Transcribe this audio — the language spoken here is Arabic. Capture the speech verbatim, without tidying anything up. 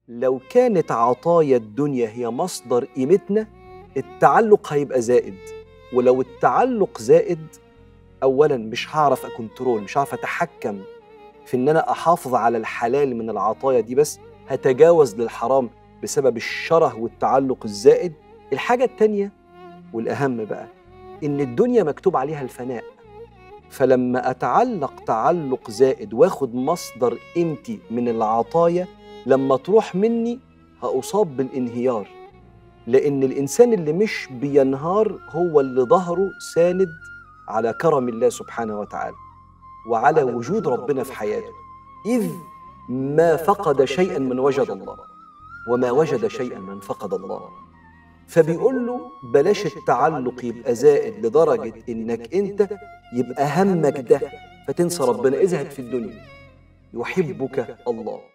لو كانت عطايا الدنيا هي مصدر قيمتنا، التعلق هيبقى زائد. ولو التعلق زائد، أولاً مش هعرف أكنترول، مش هعرف أتحكم في إن أنا أحافظ على الحلال من العطايا دي، بس هتجاوز للحرام بسبب الشره والتعلق الزائد. الحاجة التانية والأهم بقى، إن الدنيا مكتوب عليها الفناء، فلما أتعلق تعلق زائد واخد مصدر قيمتي من العطايا، لما تروح مني هأصاب بالانهيار، لأن الإنسان اللي مش بينهار هو اللي ظهره ساند على كرم الله سبحانه وتعالى وعلى وجود ربنا في حياته، إذ ما فقد شيئا من وجد الله، وما وجد شيئا من فقد الله. فبيقول له بلاش التعلق يبقى زائد لدرجة إنك أنت يبقى همك ده فتنسى ربنا. اذهب في الدنيا يحبك الله.